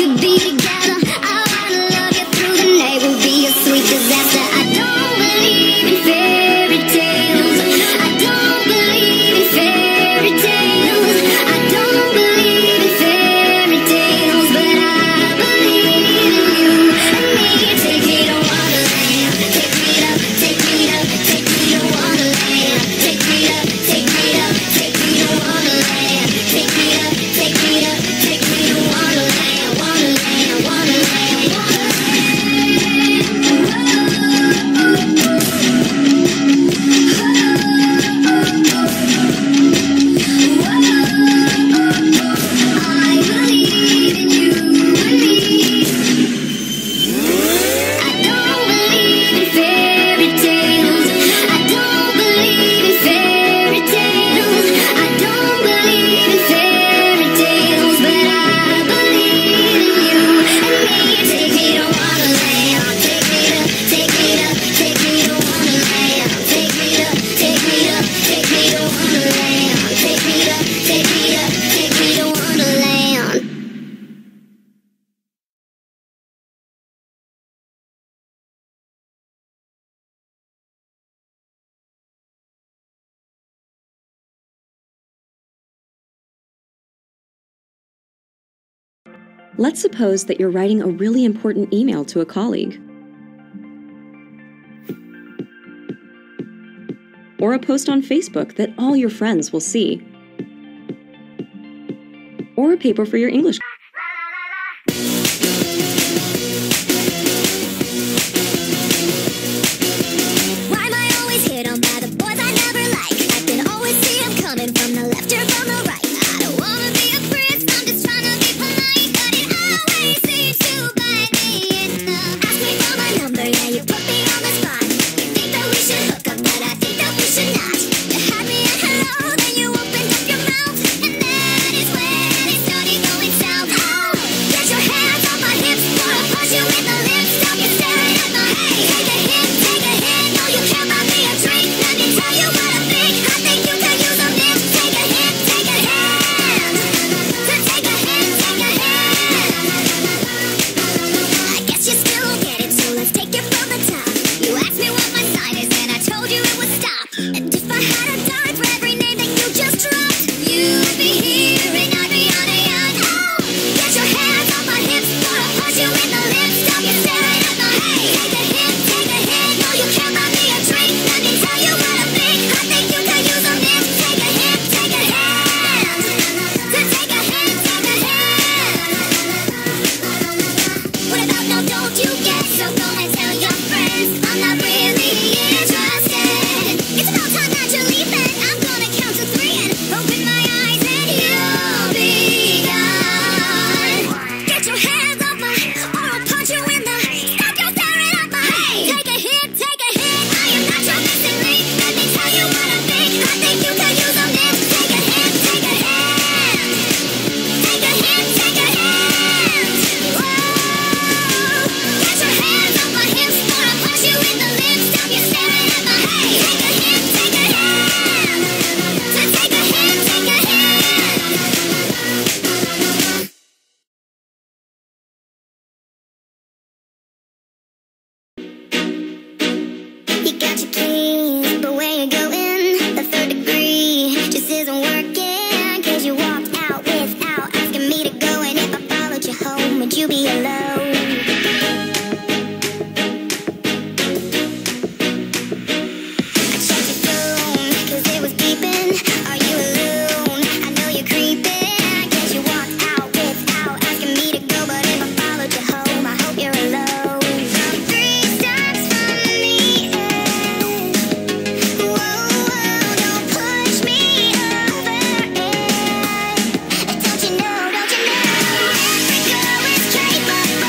Let's suppose that you're writing a really important email to a colleague, or a post on Facebook that all your friends will see, or a paper for your English. Why am I always hit on by the boys I never like? I can always see them coming from the left or from the right. I don't wanna be a prince, I'm just trying to be polite, but it always seems to bite me in the... Ask me for my number, yeah, you put me on the spot. You think that we should hook up, but I think that we should not. You had me at hello, then you opened up your mouth, and that is when it started going south. Oh, get your hands off my hips, wanna punch you in the lips. Stop you staring at my hey. Take a hit, no you can't buy me a drink. Let me tell you what I think you could use a lift. Take a hit, to take a hit, I guess you still don't get it, so let's take it from the top. You asked me what my sign is, and I told you it was stop. And if I had a dime for every name that you just dropped, you'd be here and I'd be on a yacht. Oh, get your hands off my hips, wanna punch you in the lips. Stop you staring at my hey. Take a hit, no you can't buy me a drink. Let me tell you what I think you could use a lift. Take a hit, to take a hit. What about no, don't you get? So go and tell your friends I'm not really interested. It's about time that you're leaving. I'm gonna count to 3 and open my eyes and you'll be gone. Get your hands off my, or I'll punch you in the... Stop your staring at my hey. Take a hit, I am not your missing link. Let me tell you what I think you could use a lift. Take a hit, take a hit. Take a hit, take a hit. Whoa. Get your hands off my hips, wanna punch you in the lips. Stop you staring at my hey. Take a hit, take a hit. To take a hit, take a hit. You got your keys, but where you going? The 3rd degree just isn't working. 'Cause you walked out without asking me to go. And if I followed you home, would you be alone? I checked your phone, 'cause it was beeping. Are you alone? I know you're creeping. I guess you walked out without asking me to go. But if I followed you home, I hope you're alone. I'm 3 steps from the end. Whoa, don't push me over it. Don't you know? Every girl is capable.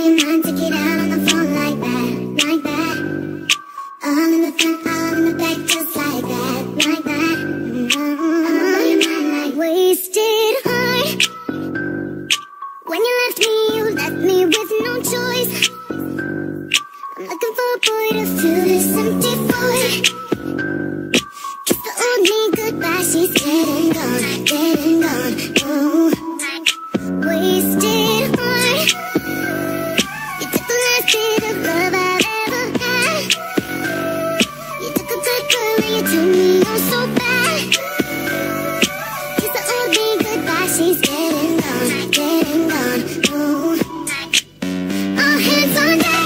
your mind, take it out on the phone like that, like that. All in the front, all in the back, just like that, like that. I'ma blow your mind like wasted heart. When you left me with no choice. I'm looking for a boy to fill this empty void. Kiss the old me goodbye, she's dead and gone, dead and gone. Oh, wasted heart. You took the last bit of love I've ever had. You took a good girl and you took me oh so bad. Kiss the old me goodbye, she's dead and gone, dead and gone. Oh, all hands on deck.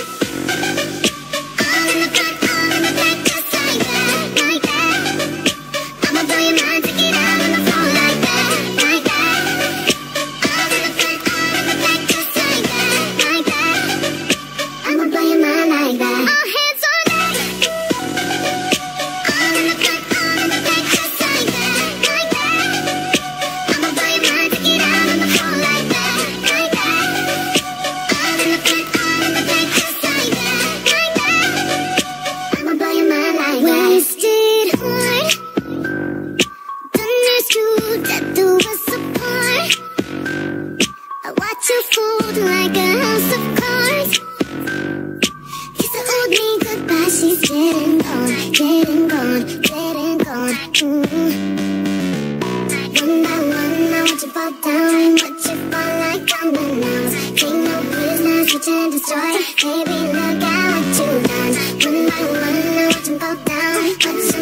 All in the front, all in the back, just like that, like that. I'ma blow your mind, take it out on the phone like that, like that. All in the front, all in the back, just like that, like that. I'ma blow your mind like that. All hands on deck. All in the front, all in the back, just like that, like that. I'ma blow your mind, take it out on the phone like that, like that. All in the front, all in the back, just like that, like that. I'ma blow your mind like that. Wasted heart. Done this to that do us apart. I watch you fold like a house of cards. Kiss the old me goodbye, she's dead and gone, dead and gone, dead and gone. One by one, I watch you fall down, watch you fall like dominoes. Take no prisoners, switch and destroy. Baby, look at what you've done. One by one, I watch them fall down, watch